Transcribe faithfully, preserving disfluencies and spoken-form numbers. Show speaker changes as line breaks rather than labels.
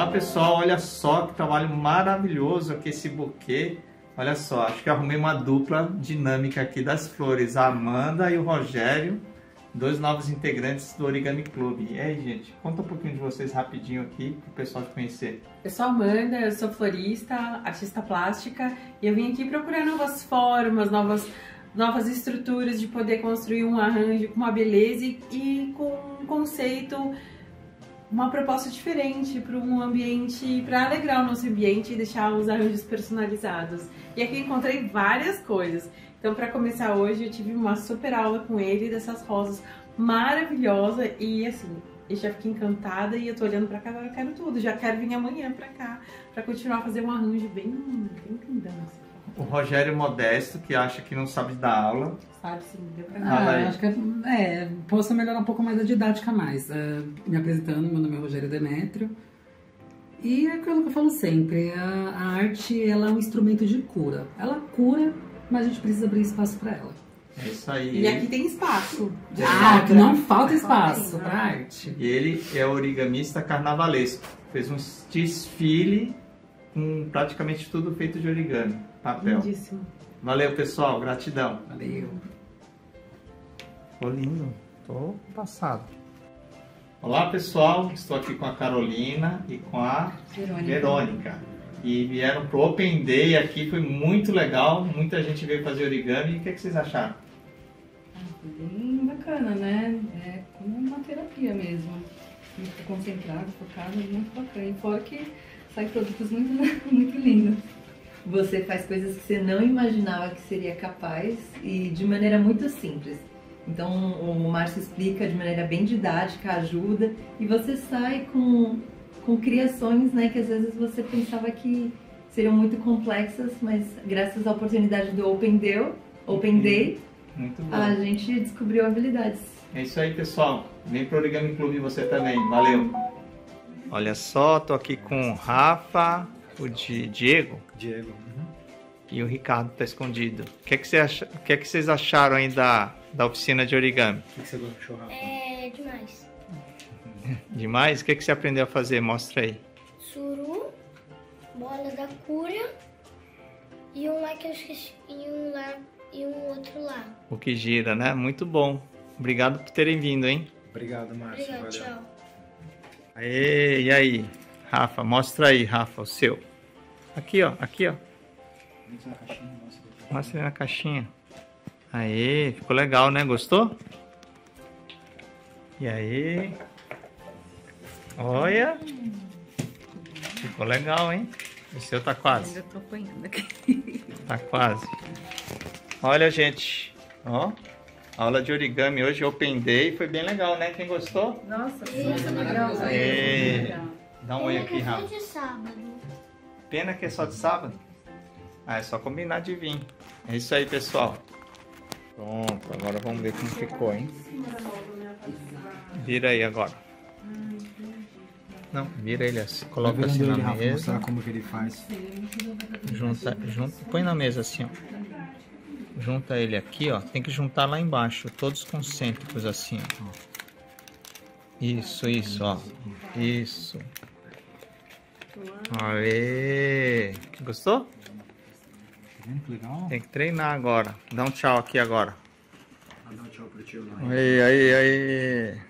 pessoal, olha só que trabalho maravilhoso aqui esse buquê. Olha só, acho que arrumei uma dupla dinâmica aqui das flores, a Amanda e o Rogério, dois novos integrantes do Origami Club. E aí, gente, conta um pouquinho de vocês rapidinho aqui para o pessoal te conhecer.
Eu sou a Amanda, eu sou florista, artista plástica e eu vim aqui procurar novas formas, novas, novas estruturas de poder construir um arranjo com uma beleza e, e com um conceito, uma proposta diferente para um ambiente, para alegrar o nosso ambiente e deixar os arranjos personalizados. E aqui eu encontrei várias coisas. Então, para começar hoje, eu tive uma super aula com ele dessas rosas maravilhosas e assim, eu já fiquei encantada e eu tô olhando para cá, eu quero tudo. Já quero vir amanhã para cá para continuar a fazer um arranjo bem, bem lindão.
O Rogério Modesto, que acha que não sabe dar aula.
Sabe sim, deu pra
Ah, acho que é, é, posso melhorar um pouco mais a didática mais. Uh, me apresentando, meu nome é Rogério Demétrio. E é aquilo que eu falo sempre, a, a arte ela é um instrumento de cura. Ela cura, mas a gente precisa abrir espaço para ela.
É isso aí.
E aqui tem espaço.
Ah, que não falta espaço para arte.
E ele é origamista carnavalesco. Fez um desfile com praticamente tudo feito de origami, papel.
Lindíssimo.
Valeu, pessoal. Gratidão.
Valeu.
Ficou lindo. Tô passado. Olá, pessoal. Estou aqui com a Carolina e com a Verônica. Verônica. E vieram pro Open Day aqui. Foi muito legal. Muita gente veio fazer origami. O que, é que vocês acharam?
Foi bem bacana, né? É como uma terapia mesmo. Muito concentrado, focado, muito bacana. E fora que sai produtos muito, muito lindos.
Você faz coisas que você não imaginava que seria capaz e de maneira muito simples. Então o Márcio explica de maneira bem didática, ajuda, e você sai com, com criações, né, que às vezes você pensava que seriam muito complexas, mas graças à oportunidade do Open Day, Open Day
muito bom.
A gente descobriu habilidades.
É isso aí, pessoal. Vem pro Origami Clube você também. Valeu! Olha só, tô aqui com o Rafa, o de Diego.
Diego. Uhum.
E o Ricardo tá escondido. O que, é que, você acha, o que, é que vocês acharam aí da, da oficina de origami?
O que, que você achou, Rafa?
É demais.
Demais? O que, é que você aprendeu a fazer? Mostra aí.
Suru, bola da cura e um lá que eu esqueci, e um lá e um outro lá.
O que gira, né? Muito bom. Obrigado por terem vindo, hein?
Obrigado, Márcio.
Obrigado,
Valeu.
tchau.
Aê, e aí? Rafa, mostra aí, Rafa, o seu. Aqui, ó, aqui, ó.
Mostra na caixinha, mostra.
Mostra aí na caixinha. Aê, ficou legal, né? Gostou? E aí? Olha. Ficou legal, hein? O seu tá quase.
Ainda tô apanhando aqui.
Tá quase. Olha, gente. Ó. Aula de origami hoje, Open Day. Foi bem legal, né? Quem gostou?
Nossa,
Nossa, legal.
Aê. Dá um oi aqui,
Pena que é
Rafa.
só de sábado.
Pena que é só de sábado? Ah, é só combinar de vir. É isso aí, pessoal. Pronto, agora vamos ver como ficou, hein? Vira aí agora. Não, vira ele assim. Coloca assim na
Rafa,
mesa.
mostrar como que ele faz.
Junta, junta, põe na mesa assim, ó. Junta ele aqui, ó. Tem que juntar lá embaixo, todos concêntricos assim, ó. Isso, isso, ó. Isso. Aê! Gostou?
Tá vendo que legal?
Tem que treinar agora. Dá um tchau aqui agora.
Dá um tchau pro tio lá.
Aí, aí, aí.